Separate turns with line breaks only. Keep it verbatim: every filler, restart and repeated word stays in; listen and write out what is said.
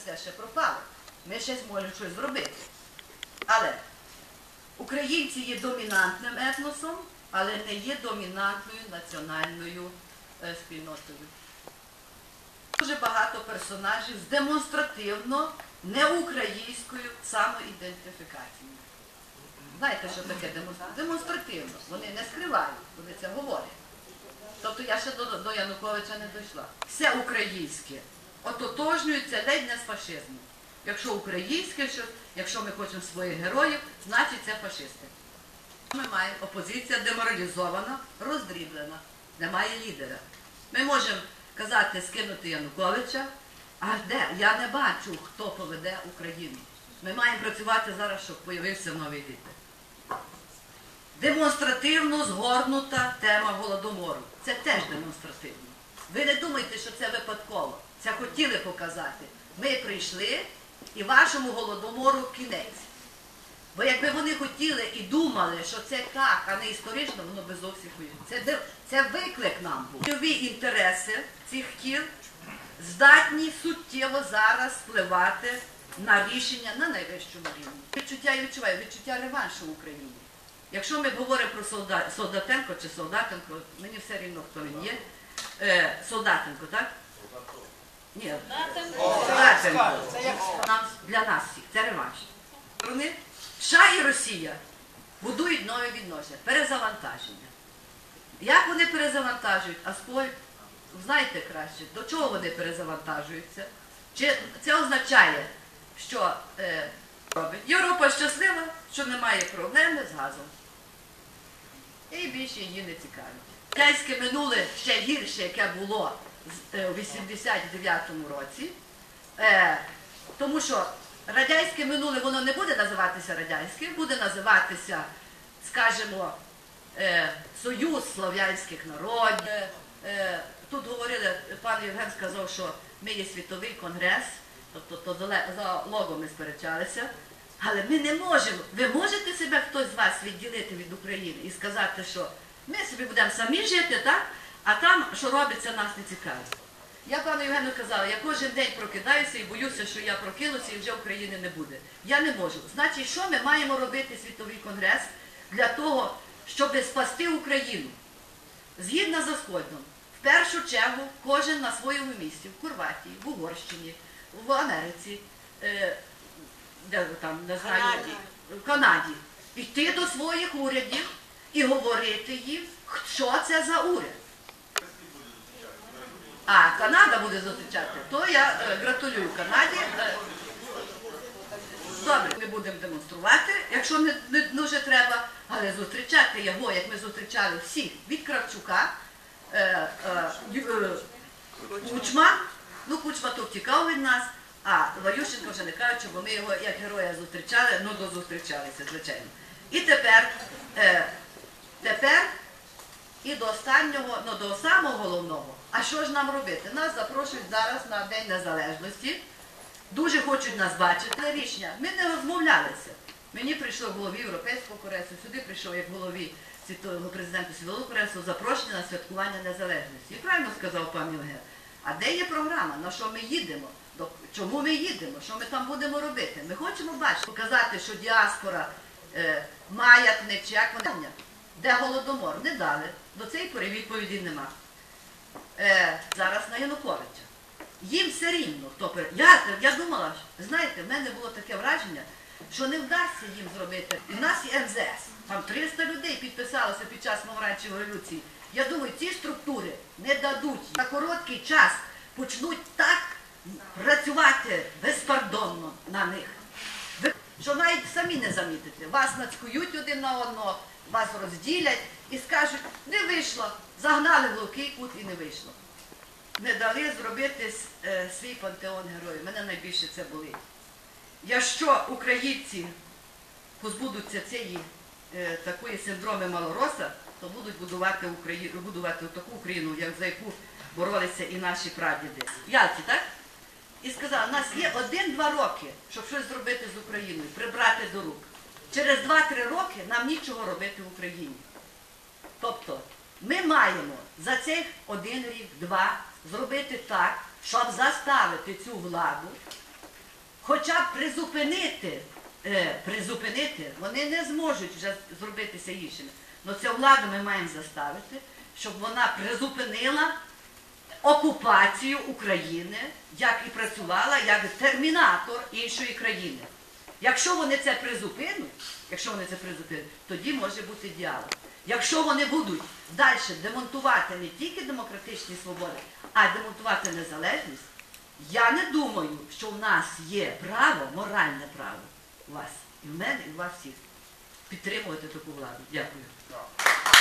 все ще пропало. Ми ще зможемо щось зробити. Але українці є домінантним етносом, але не є домінантною національною е, спільнотою. Дуже багато персонажів з демонстративно неукраїнською самоідентифікацією. Знаєте, що таке демонстративно? Демонстративно. Вони не скривають, вони це говорять. Тобто я ще до, до Януковича не дійшла. Все українське ототожнюється ледь не з фашизмом. Якщо українське щось, якщо ми хочемо своїх героїв, значить це фашисти. Ми маємо опозиція деморалізована, роздріблена, немає лідера. Ми можемо казати, скинути Януковича, а де? Я не бачу, хто поведе Україну. Ми маємо працювати зараз, щоб з'явився новий лідер. Демонстративно згорнута тема Голодомору. Це теж демонстративно. Ви не думайте, що це випадково. Це хотіли показати. Ми прийшли і вашому Голодомору кінець. Бо якби вони хотіли і думали, що це так, а не історично, воно би зовсім це, це виклик нам був. Бойові інтереси цих кіл здатні суттєво зараз впливати на рішення на найвищому рівні. Відчуття, я відчуваю, відчуття реваншу в Україні. Якщо ми говоримо про Солда... Солдатенко чи Солдатенко, мені все рівно, хто він є. Е, Солдатенко, так? Ні. Солдатенко. Нам, для нас всіх. Це реванш. Вони, США і Росія будують нові відносини. Перезавантаження. Як вони перезавантажують? Аскольд, знаєте краще, до чого вони перезавантажуються? Чи це означає, що е, робить? Європа щаслива, що немає проблеми з газом. І більше її не цікавить. Радянське минуле ще гірше, яке було у вісімдесят дев'ятому році, е, тому що радянське минуле, воно не буде називатися радянським, буде називатися, скажімо, е, Союз слов'янських народів. Е, е, тут говорили, пан Євген сказав, що ми є світовий конгрес, тобто то за лого ми сперечалися, але ми не можемо, ви можете себе, хтось з вас, відділити від України і сказати, що ми собі будемо самі жити, так? А там, що робиться, нас не цікавить. Я пану Євгену казала, я кожен день прокидаюся і боюся, що я прокинуся і вже України не буде. Я не можу. Значить, що ми маємо робити світовий конгрес для того, щоб спасти Україну? Згідно з Аскольдом, в першу чергу кожен на своєму місці, в Хорватії, в Угорщині, в Америці, е, де там, не знаю, в Канаді, йти до своїх урядів і говорити їм, що це за уряд. А, Канада буде зустрічати, то я е, гратулюю Канаді. Е, добре, ми будемо демонструвати, якщо не, не дуже треба, але зустрічати його, як ми зустрічали всіх, від Кравчука, е, е, е, Кучма, ну Кучма то втікав від нас, а Варющенко вже не кажучи, бо ми його як героя зустрічали, ну дозустрічалися, звичайно. І тепер, е, тепер і до останнього, ну до самого головного, а що ж нам робити? Нас запрошують зараз на День Незалежності, дуже хочуть нас бачити. Рішення, ми не розмовлялися. Мені прийшло в голові Європейського конгресу, сюди прийшов як голові світового президенту Світового конгресу запрошення на святкування незалежності. І правильно сказав пан Євген, а де є програма, на що ми їдемо? Чому ми їдемо? Що ми там будемо робити? Ми хочемо бачити, показати, що діаспора, е, маятник, чи як вони, де Голодомор, не дали. До цієї пори відповіді нема. Е, зараз на Януковича. Їм все рівно, хто пере... Я, я думала, знаєте, в мене було таке враження, що не вдасться їм зробити. У нас є ем зе ес, там триста людей підписалося під час помаранчевої революції. Я думаю, ці структури не дадуть. За короткий час почнуть так працювати безпардонно на них, що навіть самі не замітите. Вас нацькують один на одного, вас розділять і скажуть, не вийшло, загнали в глухий кут і не вийшло. Не дали зробити е, свій пантеон героїв. Мене найбільше це болить. Якщо українці позбудуться цієї е, такої синдроми Малороса, то будуть будувати, Україну, будувати таку Україну, як за яку боролися і наші прадіди. Ялті, так? І сказали, у нас є один-два роки, щоб щось зробити з Україною, прибрати до рук. Через два-три роки нам нічого робити в Україні. Тобто, ми маємо за цих один рік, два, зробити так, щоб заставити цю владу хоча б призупинити, е, призупинити, вони не зможуть вже зробитися іншими. Але цю владу ми маємо заставити, щоб вона призупинила окупацію України, як і працювала як термінатор іншої країни. Якщо вони це призупинуть, якщо вони це призупинять, тоді може бути діалог. Якщо вони будуть далі демонтувати не тільки демократичні свободи, а й демонтувати незалежність, я не думаю, що в нас є право, моральне право у вас, і в мене, і у вас всіх, підтримувати таку владу. Дякую.